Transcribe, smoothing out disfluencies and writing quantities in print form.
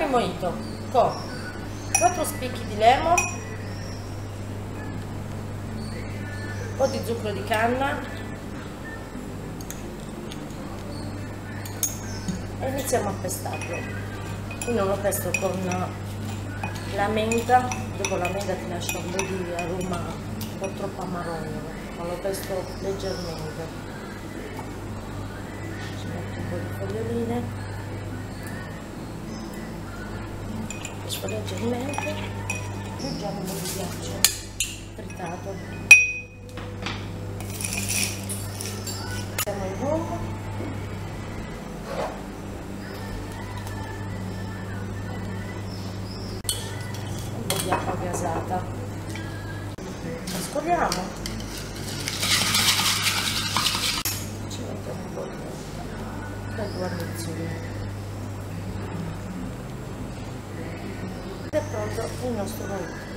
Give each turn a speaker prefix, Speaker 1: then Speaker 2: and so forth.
Speaker 1: il mojito con 4 spicchi di lemon, un po' di zucchero di canna e iniziamo a pestarlo. Quindi lo pesto con la menta, dopo la menta ti lascia un po' di aroma, un po' troppo amarogno, ma lo pesto leggermente. Ci metto un po' di foglioline, pesto leggermente, aggiungiamo un po' di ghiaccio tritato. Mettiamo il rum, di acqua gasata, mescoliamo, ci mettiamo un po' di menta per guarnizione ed è pronto il nostro mojito.